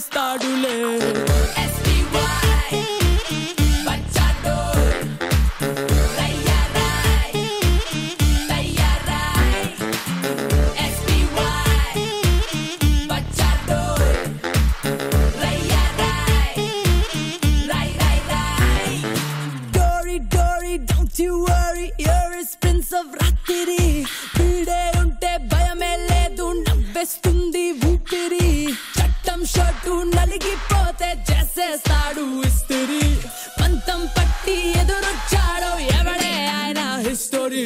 చేస్తాడులే ఊపిరి చట్టం షర్టు నలిగిపోతే చేసేస్తాడు ఇస్త్రీ పంతం పట్టి ఎదురొచ్చాడో ఎవడే ఆయన history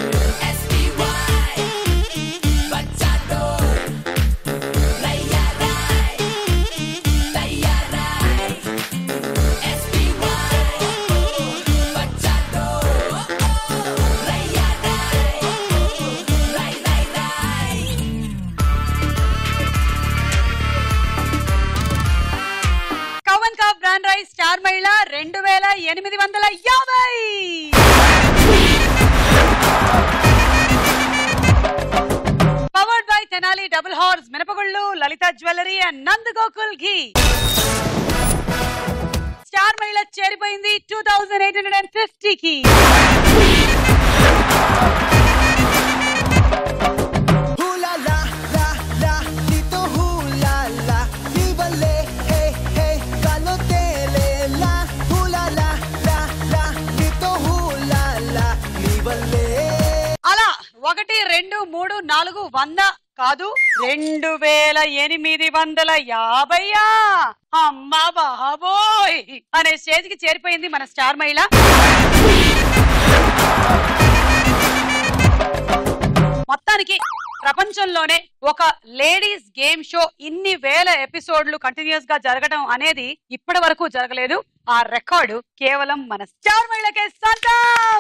star Mahila 2850 powered by Tenali double horse మినపగుళ్ళు Lalitha jewellery and Nand Gokul ghee star Mahila చేరిపోయింది 2850 కి అలా 1 2 3 4 100 కాదు 2850 అమ్మా బాబోయ్ అనే స్టేజ్ కి చేరిపోయింది మన స్టార్ మహిళ మొత్తానికి ప్రపంచంలోనే ఒక లేడీస్ గేమ్ షో ఇన్ని వేల ఎపిసోడ్లు కంటిన్యూస్ గా జరగడం అనేది ఇప్పటి వరకు జరగలేదు ఆ రికార్డు కేవలం మన స్టార్ మహిళకే సొంతం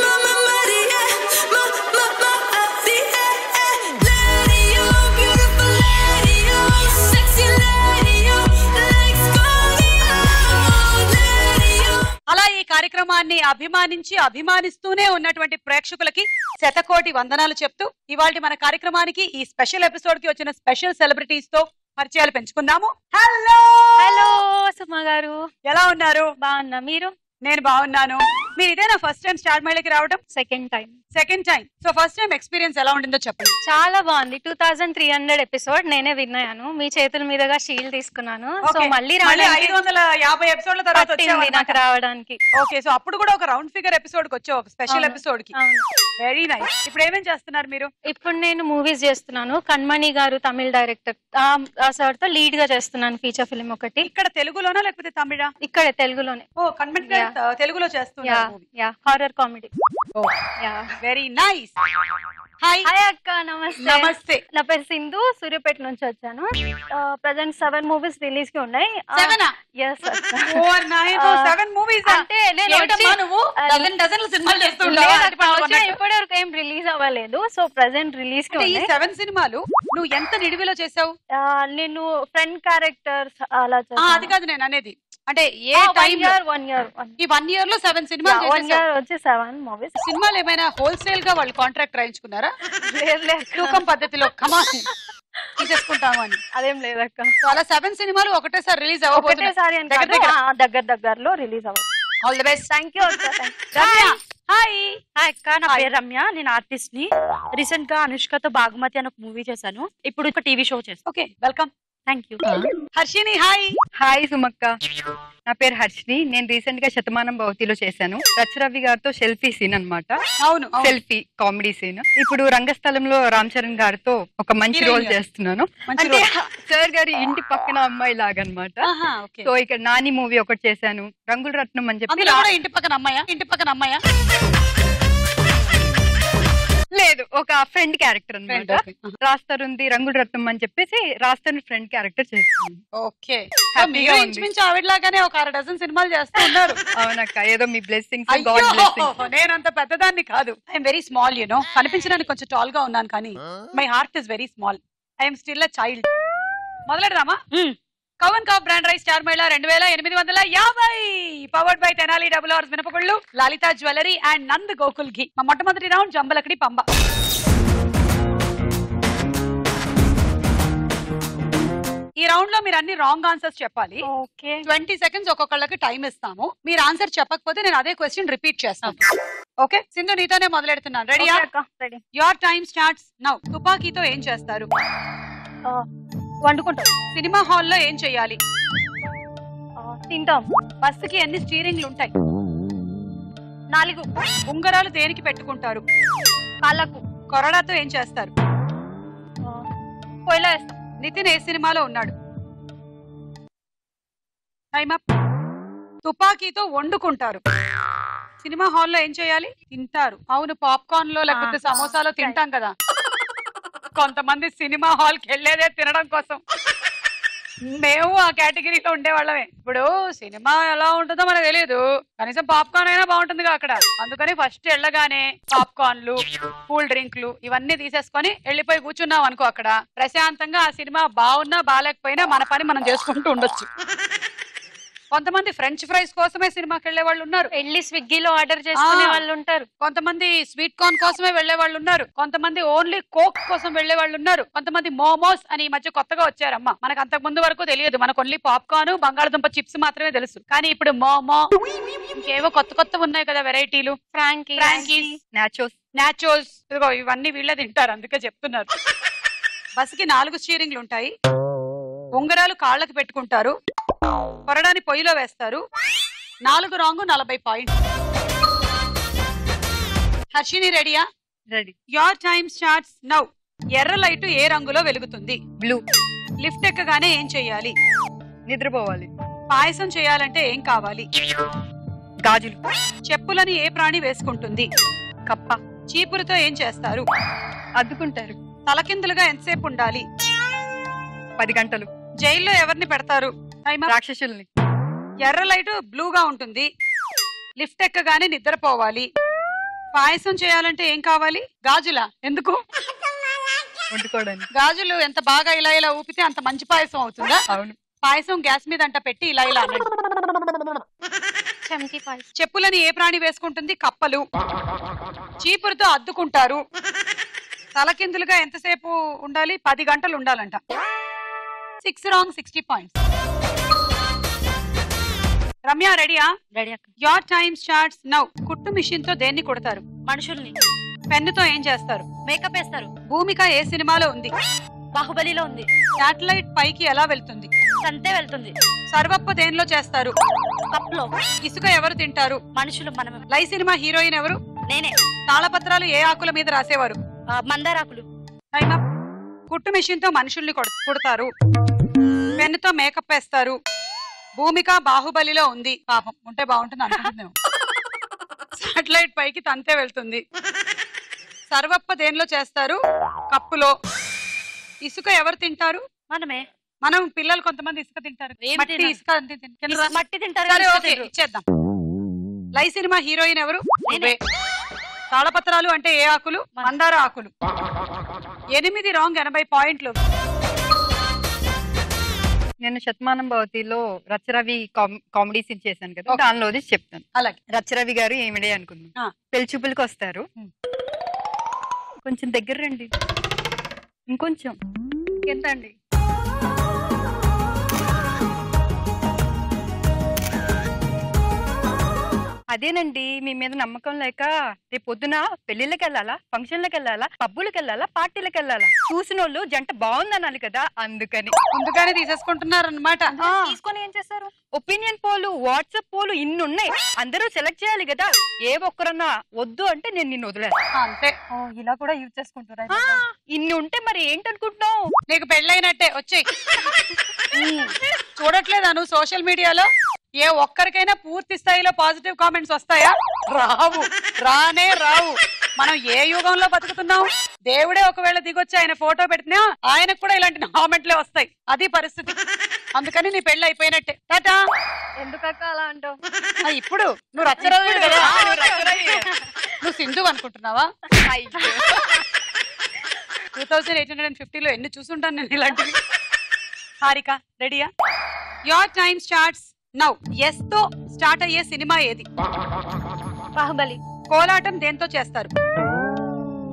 అలా ఈ కార్యక్రమాన్ని అభిమానించి అభిమానిస్తూనే ఉన్నటువంటి ప్రేక్షకులకి శతకోటి వందనాలు చెప్తూ ఇవాళ మన కార్యక్రమానికి ఈ స్పెషల్ ఎపిసోడ్ కి వచ్చిన స్పెషల్ సెలబ్రిటీస్ తో పరిచయాలు పెంచుకుందాము. హలో హలో సుమా గారు, ఎలా ఉన్నారు? బాగున్నా, మీరు? నేను బాగున్నాను. మీరు ఇదేనా ఫస్ట్ టైం స్టార్ మహిళకి రావడం? Second time. So first time experience ఎలా ఉండిందో చెప్పండి. చాలా బాగుంది. 2300 ఎపిసోడ్ నేనే విన్ అయ్యాను. మీ చేతుల మీదుగా షీల్ తీసుకున్నాను. సో మళ్ళీ 550 ఎపిసోడ్ల తర్వాత నాకు రావడానికి. ఓకే, సో అప్పుడు కూడా ఒక రౌండ్ ఫిగర్ ఎపిసోడ్ కి వచ్చావు, స్పెషల్ ఎపిసోడ్ కి. Very nice. ఇప్పుడు ఏమేం చేస్తున్నారు మీరు? ఇప్పుడు నేను మూవీస్ చేస్తున్నాను. కణ్మణి గారు తమిళ డైరెక్టర్, ఆ సార్ తో లీడ్ గా చేస్తున్నాను ఫీచర్ ఫిల్మ్ ఒకటి. ఇక్కడ తెలుగులోనా లేకపోతే తమిళ? ఇక్కడ తెలుగులోనే. ఓ, కణ్మణి గారు తెలుగులో చేస్తున్నారు. Horror comedy. Very nice. Hi అక్క, నమస్తే. నమస్తే. నా పేరు సింధు, సూర్యాపేట నుంచి వచ్చాను. ప్రెసెంట్ 7 మూవీస్ రిలీజ్ కి ఉన్నాయి. ఇప్పటి వరకు ఏం రిలీజ్ అవ్వలేదు. సో ప్రెసెంట్ రిలీజ్ కి 7 సినిమాలు నువ్వు ఎంత నిడివిలో చేసావు? నేను ఫ్రెండ్ క్యారెక్టర్స్ అలా అది కాదు నేను అనేది, అంటే ఏ టైం? 1 year. ఈ 1 year లో 7 సినిమాలు చేసావు. 1 year వచ్చి 7 మూవీస్. సినిమాలు ఏమైనా హోల్సేల్ గా వాళ్ళు కాంట్రాక్ట్ రాయించుకున్నారా? తూకం పద్ధతిలో కమాన్ తీసేసుకుంటాము అని? అదేం లేదక్క. అలా 7 సినిమాలు ఒకటేసారి రిలీజ్ అవ్వబోతున్నాయి. దగ్గరలో రిలీజ్ అవ్వదు. All the best. Thank you. Hi అక్క, నా పేరు రమ్య, నేను ఆర్టిస్ట్ ని. రీసెంట్ గా అనుష్కతో బాగుమతి అని ఒక మూవీ చేశాను. ఇప్పుడు ఒక టీవీ షో చేస్తాను. Okay, welcome. Thank you. Harshini hi. Hi సుమక్క, నా పేరు హర్షిని. నేను రీసెంట్ గా శతమానం భవతిలో చేశాను. రవి గారితో సెల్ఫీ సీన్ అన్నమాట. అవును, సెల్ఫీ కామెడీ సీన్. ఇప్పుడు రంగస్థలంలో రామ్ చరణ్ గారితో ఒక మంచి రోల్ చేస్తున్నాను. అంటే సార్ గారి ఇంటి పక్కన అమ్మాయి లాగా అనమాట. సో ఇక్కడ నాని మూవీ ఒకటి చేశాను, రంగుల రత్నం అని చెప్పి. ఇంటి పక్కన అమ్మాయా? లేదు, ఒక ఫ్రెండ్ క్యారెక్టర్ అన్నమాట. రాస్తారుంది రంగుల రత్నం అని చెప్పేసి రాస్తాను ఫ్రెండ్ క్యారెక్టర్ చేస్తున్నాను. ఓకే, ఇంచుమించు ఆవిడలాగానే ఒక 6 డజన్ సినిమాలు చేస్తూ ఉన్నారు. అవునక్క, ఏదో మీ బ్లెస్సింగ్స్. నేనంత పెద్దదాన్ని కాదు. I'm very small, you know. కనిపించడానికి కొంచెం టాల్ గా ఉన్నాను, కానీ my heart is very small. I'm still a child. మొదలెడదామా? కవన్ కాఫ్ brand rice star Mahila 2850 powered by Tenali double horse మినపగుళ్ళు లలిత జ్యువెలరీ అండ్ నంద్ గోకుల్ ఘీ. మా మొట్టమొదటి రౌండ్ జంబలకడి పంబ. ఈ రౌండ్ లో మీరు అన్ని రాంగ్ ఆన్సర్స్ చెప్పాలి. ఓకే 20 seconds ఒక్కొక్కళ్ళకి టైం ఇస్తాము. మీరు ఆన్సర్ చెప్పకపోతే నేను అదే క్వశ్చన్ రిపీట్ చేస్తాను. ఓకే సింధు నీతోనే మొదలెడుతున్నాను. రెడీయా? Ready. Your time starts now. తుపాకీతో ఏం చేస్తారు? వండుకుంటాం. సినిమా హాల్లో ఏం చేయాలి? తింటాం. బస్సుకి ఎన్ని స్టీరింగ్లు ఉంటాయి? 4. ఉంగరాలు దేనికి పెట్టుకుంటారు? కాళ్ళకు. కొరడాతో ఏం చేస్తారు? పొయ్యిలో వేస్తాం. నితిన్ ఏ సినిమాలో ఉన్నాడు? Time up. తుపాకీతో వండుకుంటారు. సినిమా హాల్లో ఏం చేయాలి? తింటారు. అవును, పాప్కార్న్ లో లేకపోతే సమోసాలో తింటాం కదా. కొంతమంది సినిమా హాల్ కి వెళ్ళేదే తినడం కోసం. మేము ఆ కేటగిరీలో ఉండేవాళ్ళమే. ఇప్పుడు సినిమా ఎలా ఉంటుందో మనకు తెలియదు, కనీసం పాప్కార్న్ అయినా బాగుంటుందిగా అక్కడ. అందుకని ఫస్ట్ వెళ్ళగానే పాప్కార్న్లు, కూల్ డ్రింక్లు ఇవన్నీ తీసేసుకొని వెళ్ళిపోయి కూర్చున్నాం అనుకో, అక్కడ ప్రశాంతంగా ఆ సినిమా బాగున్నా బాగాలేకపోయినా మన పని మనం చేసుకుంటూ ఉండొచ్చు. కొంతమంది ఫ్రెంచ్ ఫ్రైస్ కోసమే సినిమాకి వెళ్లే వాళ్ళు ఉన్నారు. వెళ్ళి స్విగ్గీలో ఆర్డర్ చేసుకునే వాళ్ళు ఉంటారు. కొంతమంది స్వీట్ కార్న్ కోసమే వెళ్లే వాళ్ళు ఉన్నారు. కొంతమంది ఓన్లీ కోక్ కోసం వెళ్లే వాళ్ళు ఉన్నారు. కొంతమంది మోమోస్ అని ఈ మధ్య కొత్తగా వచ్చారమ్మా. మనకు అంతకు ముందు వరకు తెలియదు. మనకు ఓన్లీ పాప్కార్న్, బంగాళదుంప చిప్స్ మాత్రమే తెలుసు. కానీ ఇప్పుడు మోమో, ఇంకేవో కొత్త ఉన్నాయి కదా వెరైటీలు. ఫ్రాంకీస్, నాచోస్, ఇదిగో ఇవన్నీ వీళ్ళే తింటారు. అందుకే చెప్తున్నారు. బస్సుకి 4 స్టీరింగ్లు ఉంటాయి. ఉంగరాలు కాళ్ళకి పెట్టుకుంటారు. కొరడాని పొయ్యిలో వేస్తారు. 4 రాంగ్ 40 పాయింట్స్. హర్షిని రెడీయా? Ready. Your time starts now. ఎర్ర లైట్ ఏ రంగులో వెలుగుతుంది? బ్లూ. లిఫ్ట్ ఎక్కగానే ఏం చెయ్యాలి? నిద్రపోవాలి. పాయసం చేయాలంటే ఏం కావాలి? గాజులు. చెప్పులని ఏ ప్రాణి వేసుకుంటుంది? కప్ప. చీపురుతో ఏం చేస్తారు? అద్దుకుంటారు. తలకిందులుగా ఎంతసేపు ఉండాలి? 10 గంటలు. జైల్లో ఎవరిని పెడతారు? రాక్షసుల్ని. ఎర్ర లైట్ బ్లూగా ఉంటుంది. లిఫ్ట్ ఎక్కగానే నిద్రపోవాలి. పాయసం చేయాలంటే ఏం కావాలి? గాజులా? ఎందుకు? వండుకోవడానికి. గాజులు ఎంత బాగా ఇలా ఊపితే అంత మంచి పాయసం అవుతుందా? అవును. పాయసం గ్యాస్ మీద అంట పెట్టి ఇలా అనండి. చమ్కీ పాయసం. చెప్పులని ఏ ప్రాణి వేసుకుంటుంది? కప్పలు. చీపురుతో అద్దుకుంటారు. తలకిందులుగా ఎంతసేపు ఉండాలి? 10 గంటలు ఉండాలంట. 6 రాంగ్ 60 పాయింట్స్. రమ్య రెడీయా? రెడీ అక్క. Your time starts now. కుట్టు మిషన్ తో దేన్ని కొడతారు? మనుషుల్ని. పెన్నుతో ఏం చేస్తారు? మేకప్ వేస్తారు. భూమిక ఏ సినిమాలో ఉంది? బాహుబలిలో ఉంది. శాటిలైట్ పైకి ఎలా వెళ్తుంది? సంతే వెళ్తుంది. సర్వప్ప దేనిలో చేస్తారు? కప్లో. ఇసుక ఎవరు తింటారు? మనుషులు మనమే. లై సినిమా హీరోయిన్ ఎవరు? నేనే. తాళపత్రాలు ఏ ఆకుల మీద రాసేవారు? మందారాకులు. Time up. కుట్టు మిషన్ తో మనుషుల్ని కుడతారు. పెన్నుతో మేకప్ వేస్తారు. భూమిక బాహుబలిలో ఉంది. పాపం ఉంటే బాగుంటుంది అనుకుంటున్నాం. సాటిలైట్ పైకి తంతే వెళ్తుంది. సర్వప్ప దేనిలో చేస్తారు? కప్పులో. ఇసుక ఎవరు తింటారు? మనమే. మనం పిల్లలు కొంతమంది ఇసుక తింటారు. మట్టి ఇసుక మట్టి తింటారు. సరే ఓకే ఇచ్చేద్దాం. లై సినిమా హీరోయిన్ ఎవరు? తాళపత్రాలు అంటే ఏ ఆకులు? మందార ఆకులు. 8 రాంగ్ 80 పాయింట్లు. నేను శతమానం భవతిలో రచరవి కామెడీ సీన్ చేశాను కదా, దానిలోది చెప్తాను. అలాగే. రచరవి గారు ఏమిడే అనుకున్నాను. పెళ్లి చూపులకు వస్తారు. కొంచెం దగ్గర రండి. ఇంకొంచెం. ఎంత అండి? అదేనండి, మీ మీద నమ్మకం లేక రేపు పొద్దున పెళ్లిళ్ళకి వెళ్ళాలా, ఫంక్షన్లకు వెళ్ళాలా, పబ్బులకు వెళ్ళాలా, పార్టీలకు వెళ్ళాలా, చూసిన వాళ్ళు జంట బాగుందనాలి కదా, అందుకని ముందుగానే తీసేసుకుంటున్నారు అనమాట. తీసుకొని ఏం చేస్తారు? ఒపీనియన్ పోలు, వాట్సాప్ పోలు ఇన్ని ఉన్నాయి. అందరూ సెలెక్ట్ చేయాలి కదా. ఏ ఒక్కరన్నా వద్దు అంటే నేను నిన్ను వదిలేస్తాను. అంతే. ఇలా కూడా యూజ్ చేసుకుంటారా? ఇన్ని ఉంటే మరి ఏంటనుకుంటున్నావు? నీకు పెళ్ళైనట్టే. వచ్చేయ్. చూడట్లేదా నువ్వు సోషల్ మీడియాలో? ఏ ఒక్కరికైనా పూర్తి స్థాయిలో పాజిటివ్ కామెంట్స్ వస్తాయా? రావు, రానే రావు. మనం ఏ యుగంలో బతుకుతున్నాం? దేవుడే ఒకవేళ దిగొచ్చి ఆయన ఫోటో పెట్టినా ఆయనకు కూడా ఇలాంటి కామెంట్లే వస్తాయి. అది పరిస్థితి. అందుకని నీ పెళ్లి అయిపోయినట్టే. టాటా. ఎందుకక్క అలా అంటావు? ఇప్పుడు నువ్వు రచ్చరవి కదా, నువ్వు సింధు అనుకుంటున్నావా? 2850లో ఎన్ని చూసుంటాను నేను ఇలాంటివి. హారిక రెడీయా? Your time starts now. S తో స్టార్ట్ అయ్యే సినిమా ఏది? బాహుబలి. కోలాటం దేంతో చేస్తారు?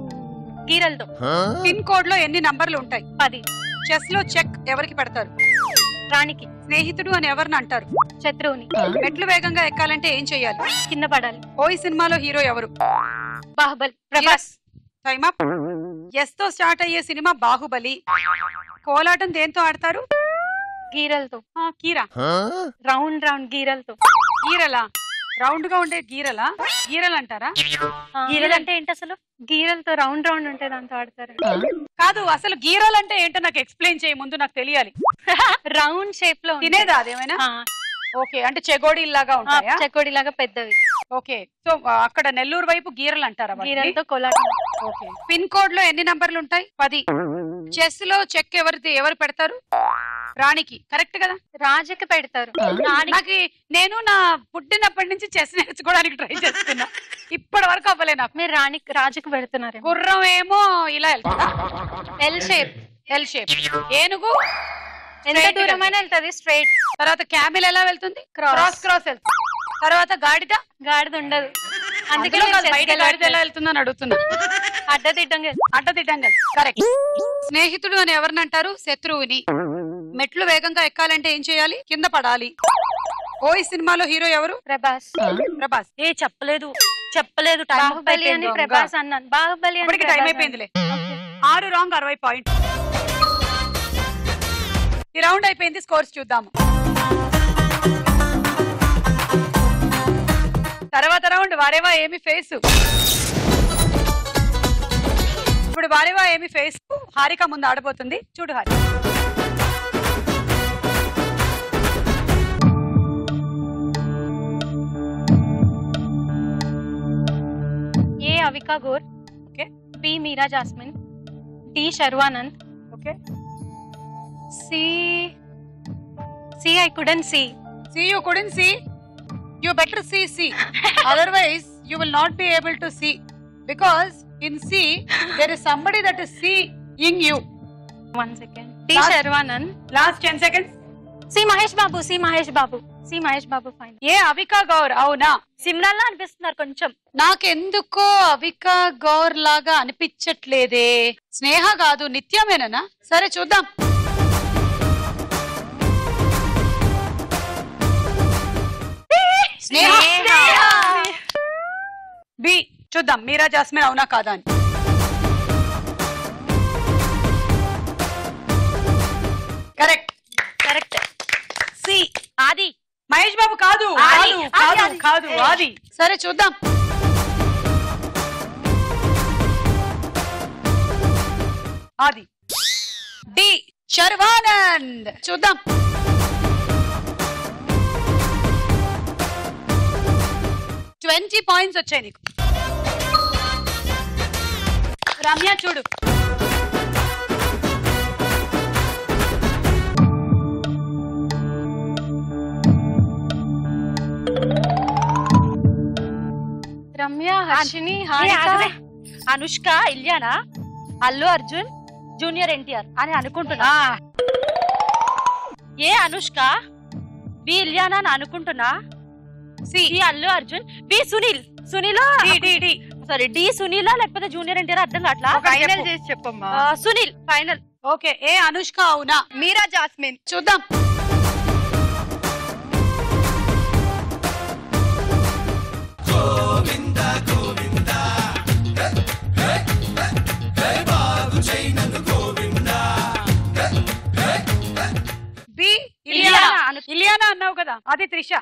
గీరలతో. పిన్ కోడ్ లో ఎన్ని నంబర్లు ఉంటాయి? 10. చెస్ లో చెక్ ఎవరికి పెడతారు? రాణికి. స్నేహితుడు అని ఎవరిని అంటారు? శత్రువుని. మెట్లు వేగంగా ఎక్కాలంటే ఏం చెయ్యాలి? కింద పడాలి. ఓయ్ సినిమాలో హీరో ఎవరు? Baahubali. Prabhas. Time up. S తో స్టార్ట్ అయ్యే సినిమా బాహుబలి. కోలాటం దేంతో ఆడతారు? గీరలతో. కీరా. రౌండ్ రౌండ్ గీరలతో. గీరలా? రౌండ్ గా ఉండే గీరలా? గీరలు అంటారా? గీరలు అంటే ఏంటి అసలు? గీరలతో రౌండ్ రౌండ్ ఉంటే దాంతో ఆడతారు. కాదు, అసలు గీరలు అంటే ఏంటో నాకు ఎక్స్ప్లెయిన్ చేయ, ముందు నాకు తెలియాలి. రౌండ్ షేప్ లో తినేదా అదేమైనా? ఓకే, అంటే చెగోడీ లాగా ఉంటాయా? చెకోడి లాగా పెద్దవి. ఓకే, సో అక్కడ నెల్లూరు వైపు గీరలు అంటారా? గీరలతో కోలాటం. ఓకే, పిన్ కోడ్ లో ఎన్ని నంబర్లు ఉంటాయి? 10. చెస్ లో చెక్ ఎవరు పెడతారు? రాణికి. కరెక్ట్ కదా? రాజుకి పెడతారు. నాకు నేను నా పుట్టినప్పటి నుంచి చెస్ నేర్చుకోవడానికి ట్రై చేస్తున్నా, ఇప్పటి వరకు అవ్వలే నాకు. మీరు రాజుకి పెడుతున్నారు. గుర్రం ఏమో ఇలా వెళ్తుందా? L shape. L shape. ఏనుగు ఎంత దూరమైనా వెళ్తుంది స్ట్రైట్. తర్వాత క్యామిల్ ఎలా వెళ్తుంది? క్రాస్ వెళ్తుంది. తర్వాత గాడిద ఉండదు. అందుకే బయట గాడిద ఎలా వెళ్తుందని అడుగుతున్నా. అడ్డదిడ్డంగా. కరెక్ట్. స్నేహితుడు అని ఎవరిని అంటారు? శత్రువుని. మెట్లు వేగంగా ఎక్కాలంటే ఏం చేయాలి? కింద పడాలి. ఓయ్ సినిమాలో హీరో ఎవరు? ప్రభాస్. చెప్పలేదు బాహుబలి అని ప్రభాస్ అన్నాను. బాహుబలి ఇప్పటికి టైం అయిపోయిందిలే. 6 రాంగ్ 60 పాయింట్. ఈ రౌండ్ అయిపోయింది, స్కోర్స్ చూద్దాము. తర్వాత రౌండ్ వారేవా ఏమి ఫేస్. ఇప్పుడు వారేవా ఏమి ఫేస్ హారిక ముందు ఆడబోతుంది, చూడు Harika. A Avika Gor. Okay. B Meera Jasmine. D Sharwanand. Okay. C I couldn't see. See, you couldn't see? You better see. Otherwise, you will not be able to see. Because in C, there is somebody that is seeing you. 1 second. D Sharvanand. Last 10 seconds. C Mahesh Babu fine. A Avika Gaur అవునా? సిమ్రాన్ లా అనిపిస్తున్నారు కొంచెం. నాకెందుకో అవికా గౌర్ లాగా అనిపించట్లేదే. స్నేహ కాదు, నిత్యమేనా? సరే చూద్దాం. B చూద్దాం, మీరా jasmine అవునా కాదా అని. కరెక్ట్. సి ఆది. మహేష్ బాబు కాదు. ఆది. సరే చూద్దాం. ఆది. డి శర్వానంద్. చూద్దాం. $20 పాయింట్స్ వచ్చాయి నీకు. రమ్య చూడు. రమ్య, హర్షిని, హారిక, అనుష్క, ఇలియానా, అల్లు అర్జున్, జూనియర్ ఎన్టీఆర్ అని అనుకుంటున్నా. ఏ అనుష్క, బి ఇలియానా అని అనుకుంటున్నా. C Allu Arjun, B Sunil. Sorry, D సునీలా లేకపోతే జూనియర్ ఎన్టీఆర్ అర్థం కావట్లా. ఫైనల్ చేసి చెప్పమ్మా. Sunil final. Okay. A Anushka అవునా? మీరా జాస్మిన్. చూద్దాం. బి ఇలియానా అన్నావు కదా, అది త్రిష.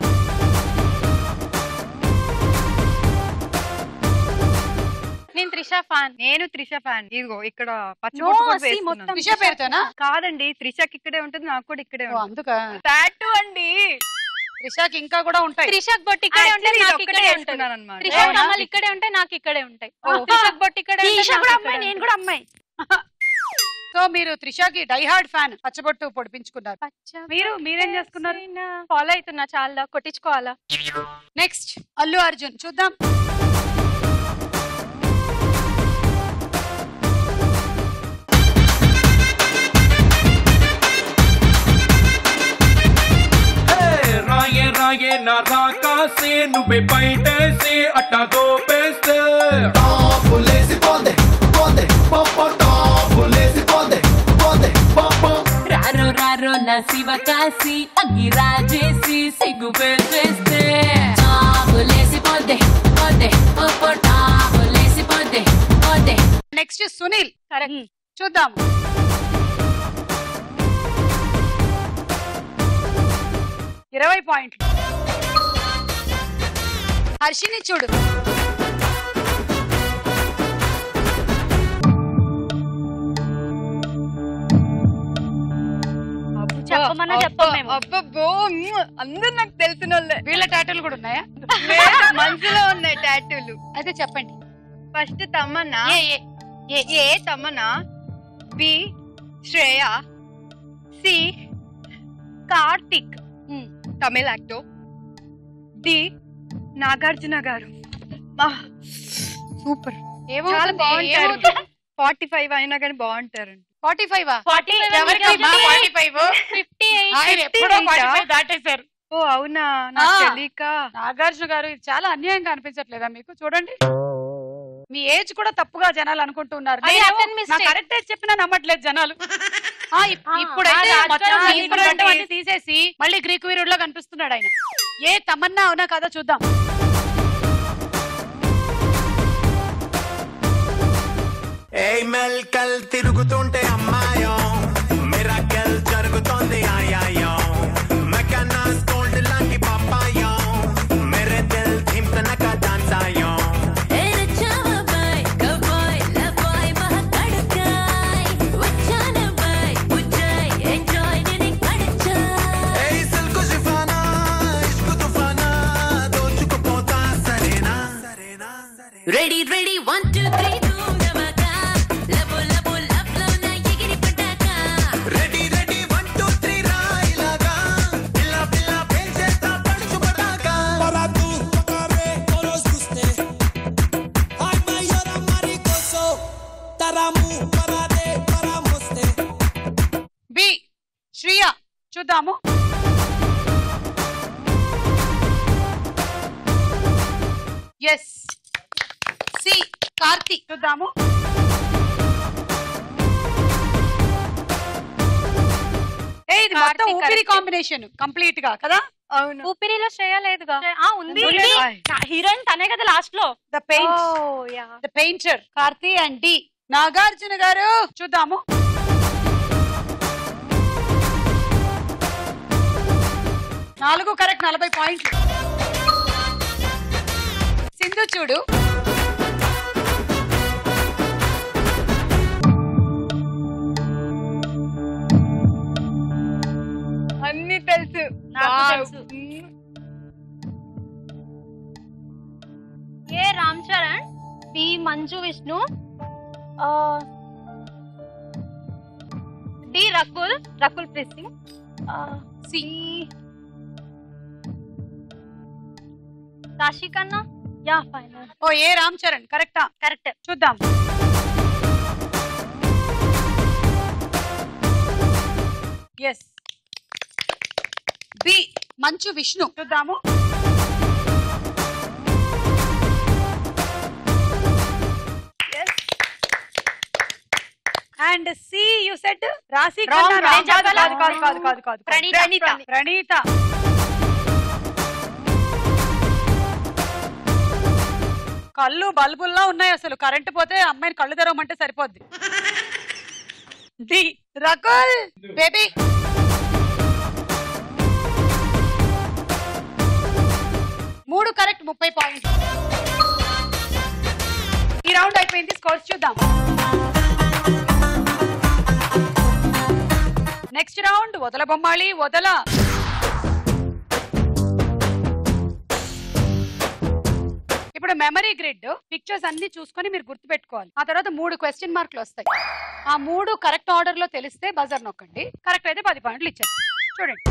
నేను త్రిష ఫ్యాన్. నేను త్రిష ఫ్యాన్. ఇదిగో ఇక్కడ మొత్తం త్రిష పేరుతోనా? కాదండి, త్రిషకి ఇక్కడే ఉంటుంది, నాకు కూడా ఇక్కడే ఉంటుంది. అందుక టాటూ అండి. త్రిషకి ఇంకా కూడా ఉంటాయి. త్రిషక్ బొట్టు ఇక్కడే ఉంటే నాకు ఇక్కడే ఉంటుంది. త్రిషక్ కమల్ ఇక్కడే ఉంటే నాకు ఇక్కడే ఉంటాయి. త్రిషక్ బొట్టు ఇక్కడే ఉంటే నేను కూడా అమ్మాయి. సో మీరు త్రిషకి డైహార్డ్ ఫ్యాన్, పచ్చబొట్టు పొడిపించుకున్నారు. మీరేం చేసుకున్నారు? ఫాలో అవుతున్నా, చాలా కొట్టించుకోవాలా. నెక్స్ట్ అల్లు అర్జున్. చూద్దాం. రాయే నా రాకాసే నువ్వే బయటేసి అట్టా దోపేస్తే టాపులేసి పోందే పాప టాపులేసి పోందే పాప రారో మన శివకాశి అగ్గిరాజేసి సిగ్గు పెట్టేస్తే టాపులేసి పోతే పోతే ఓ టాపులేసి పోతే పోతే. నెక్స్ట్ సునీల్. చూద్దాం. ఇరవై పాయింట్లు. హర్షిని చూడు. చెప్పమన్నా చెప్పం మేము. అబ్బబ్బో అందరు నాకు తెలిసిన వాళ్ళే. వీళ్ళ టాటూలు కూడా ఉన్నాయా? మనసులో ఉన్నాయి టాటూలు. అయితే చెప్పండి. First Tamannaah, A Tamannaah, B Shreya, C Karthik Tamil actor, D Nagarjuna garu. Super, చాలా బాగుంటారు. 45 అయినా కానీ బాగుంటారు. 45 దాటేశారు. ఓ అవునా, నాకు తెలియక. నాగార్జున గారు ఇది చాలా అన్యాయంగా అనిపించట్లేదా మీకు? చూడండి, మీ ఏజ్ కూడా తప్పుగా జనాలు అనుకుంటున్నారు. కరెక్ట్ ఏజ్ చెప్పినా నమ్మట్లేదు జనాలు. ఇప్పుడైతే తీసేసి మళ్ళీ గ్రీకు వీరుడులో కనిపిస్తున్నాడు ఆయన. ఏ తమన్నా అవునా కదా చూద్దాం. మెల్కల్ తిరుగుతుంటే అమ్మాయో మిరాకిల్ జరుగుతోంది ఆయాయో మెకానాస్ గోల్డ్ లాంటి పాపాయో మేరే దిల్ ధిమ్తనక డాన్స్ ఆయో. రెడీ రెడీ 1 2 3 బి శ్రియా చూద్దాము. ఎస్. సి కార్తీక్ చూద్దాము. ఇది మొత్తం ఊపిరి కాంబినేషన్ కంప్లీట్ గా కదా? అవును. ఊపిరిలో శ్రేయ లేదుగా. ఉంది. హీరోయిన్ తనే కదా లాస్ట్ లో. The painter Karthi and D Nagarjuna garu చూద్దాము. నాలుగు కరెక్ట్, 40 పాయింట్లు. సింధు చూడు. అన్ని తెలుసు, నాకు తెలుసు. A Ram Charan, B Manju Vishnu, D Rakul Preet Singh, C Raashi Khanna. Yeah final. ఓ ఏ రామ్ చరణ్ కరెక్టా? కరెక్ట్. చూద్దాం. ఎస్. బి మంచు విష్ణు చూద్దాము. అండ్ సి యు సెడ్ రాశి ఖన్నా. కాదు ప్రణీత. కళ్ళు బల్బుల్లా ఉన్నాయి అసలు. కరెంట్ పోతే అమ్మాయిని కళ్ళు తెరవమంటే సరిపోద్ది. D Rakul baby. మూడు కరెక్ట్, 30 పాయింట్లు. ఈ రౌండ్ అయిపోయింది. స్కోర్స్ చూద్దాం. నెక్స్ట్ రౌండ్ వదల బొమ్మాళి వదల. ఇప్పుడు మెమరీ గ్రిడ్ పిక్చర్స్ అన్ని చూసుకొని మీరు గుర్తు పెట్టుకోవాలి. ఆ తర్వాత 3 క్వశ్చన్ మార్కులు వస్తాయి. ఆ 3 కరెక్ట్ ఆర్డర్ లో తెలిస్తే బజర్ నొక్కండి. కరెక్ట్ అయితే 10 పాయింట్లు ఇచ్చారు. చూడండి.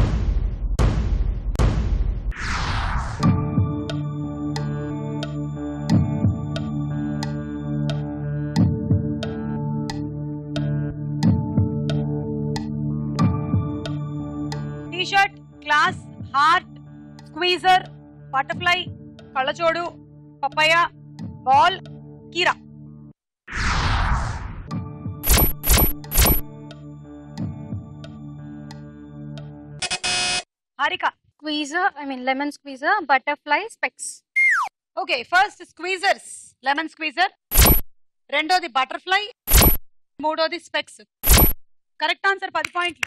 T-shirt, class, heart, squeezer, butterfly, కళ్ళజోడు, పపాయ, బాల్, కీరా. Harika. Squeezer, I mean lemon squeezer, butterfly, specs. Okay, first squeezers, lemon squeezer, రెండోది బటర్ఫ్లై, మూడోది స్పెక్స్. కరెక్ట్ ఆన్సర్, 10 పాయింట్లు.